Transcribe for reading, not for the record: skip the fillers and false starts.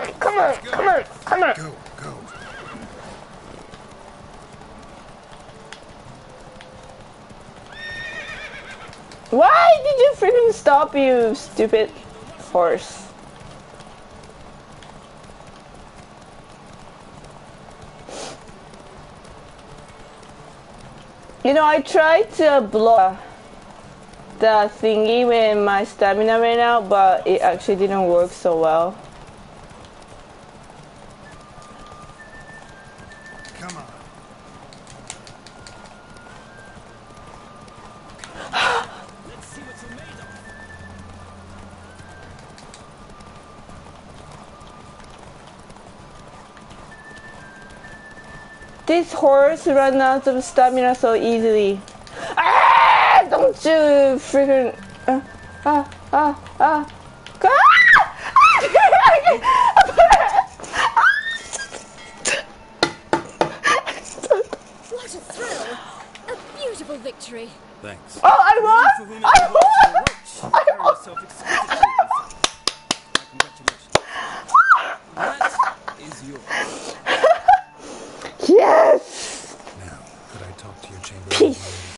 Come on, come on, come on. Go, go. Why did you freaking stop, you stupid horse? You know, I tried to block the thingy when my stamina ran out, but it actually didn't work so well. Come on. Let's see what you're made of. This horse runs out of stamina so easily. Ah! Don't you freaking... ah! What a thrill! A beautiful victory. Thanks. Oh, I won! For whom it I belongs to the won! roach. You carry yourself exquisitely. Congratulations. That is yours. Yes! Now, could I talk to your chamber? Peace.